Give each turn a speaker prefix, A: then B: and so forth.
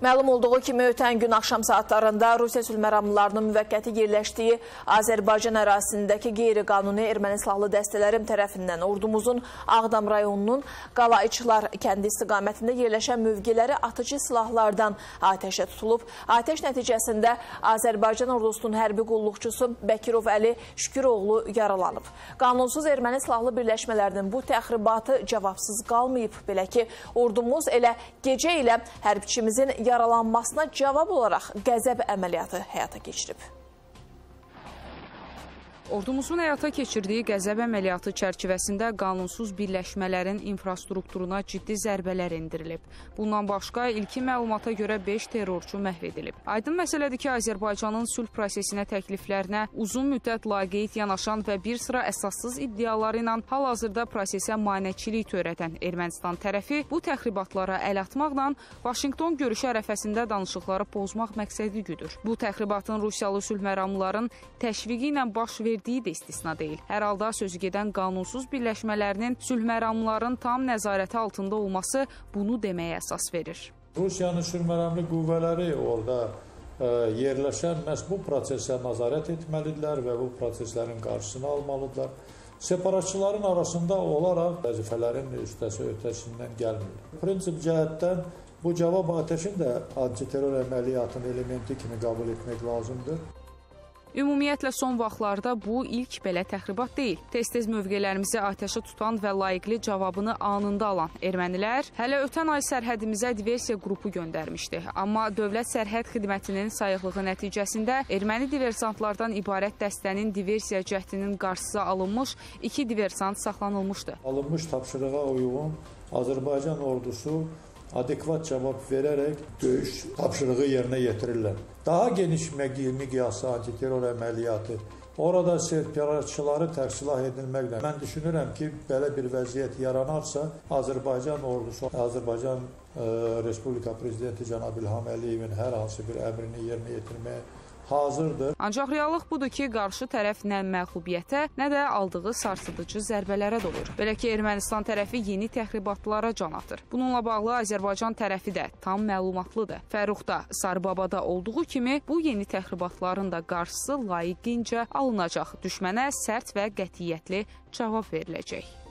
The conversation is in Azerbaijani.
A: Məlum olduğu kimi ötən gün axşam saatlarında Rusiya sülh məramlılarının müvəqqəti yerləşdiyi Azərbaycan ərazisindəki qeyri-qanuni erməni silahlı dəstələrim tərəfindən ordumuzun Ağdam rayonunun Qalayçılar kəndi istiqamətində yerləşən mövqeləri atıcı silahlardan atəşə tutulub. Atəş nəticəsində Azərbaycan ordusunun hərbi qulluqçusu Bəkirov Əli Şüküroğlu yaralanıb. Qanunsuz erməni silahlı birləşmələrinin bu təxribatı cavabsız qalmayıb. Belə ki, ordumuz elə gecə ilə hərbçimizin yaralanmasına cavab olaraq qəzəb əməliyyatı həyata keçirib.
B: Ordumuzun həyata keçirdiyi qəzəb əməliyyatı çərçivəsində qanunsuz birləşmələrin infrastrukturuna ciddi zərbələr endirilib. Bundan başqa ilkin məlumata görə 5 terrorçu məhv edilib. Aydın məsələdir ki, Azərbaycanın sülh prosesinə təkliflərinə uzun müddət laqeyd yanaşan və bir sıra əsassız iddiaları ilə hal-hazırda prosesə maneçilik törədən Ermənistan tərəfi bu təxribatlara əl atmaqla Vaşinqton görüşü ərəfəsində danışıqları pozmaq məqsədi güdür. Bu təxribatın Rusiyalı sülh məramlıların təşviqi ilə baş verdiyi də istisna deyil. Hər halda sözü gedən qanunsuz birləşmələrinin sülh məramlıların tam nəzarəti altında olması bunu deməyə əsas verir.
C: Rusiyanın sülh məramlı qüvvələri orada yerləşən məhz bu prosesə nəzarət etməlidirlər və bu proseslərin qarşısını almalıdırlar. Separatçıların arasında olaraq vəzifələrin öhdəsindən gəlmir. Prinsip cəhətdən bu cavab atəşini də antiterror əməliyyatının elementi kimi qəbul etmək lazımdır.
B: Ümumiyyətlə, son vaxtlarda bu ilk belə təxribat deyil. Tez-tez mövqelərimizi atəşə tutan və layiqli cavabını anında alan ermənilər hələ ötən ay sərhədimizə diversiya qrupu göndərmişdi. Amma Dövlət Sərhəd Xidmətinin sayıqlığı nəticəsində erməni diversantlardan ibarət dəstənin diversiya cəhdinin qarşısı alınmış, 2 diversant saxlanılmışdı.
C: Alınmış tapşırığa uyğun Azərbaycan ordusu adekvat cavab verərək döyüş tapşırığı yerinə yetirirlər. Daha geniş miqyaslı antiterror əməliyyatı, orada separatçıları tərsilah edilməklə mən düşünürəm ki, belə bir vəziyyət yaranarsa, Azərbaycan ordusu, Azərbaycan Respublika Prezidenti Cənab İlham Əliyevin hər hansı bir əmrini yerinə yetirməyə hazırdır.
B: Ancaq reallıq budur ki, qarşı tərəf nə məğlubiyyətə, nə də aldığı sarsıdıcı zərbələrə dolur. Belə ki, Ermənistan tərəfi yeni təxribatlara can atır. Bununla bağlı Azərbaycan tərəfi də tam məlumatlıdır. Fərruxda, Sarıbabada olduğu kimi bu yeni təxribatların da qarşısı layiqincə alınacaq. Düşmənə sərt və qətiyyətli cavab veriləcək.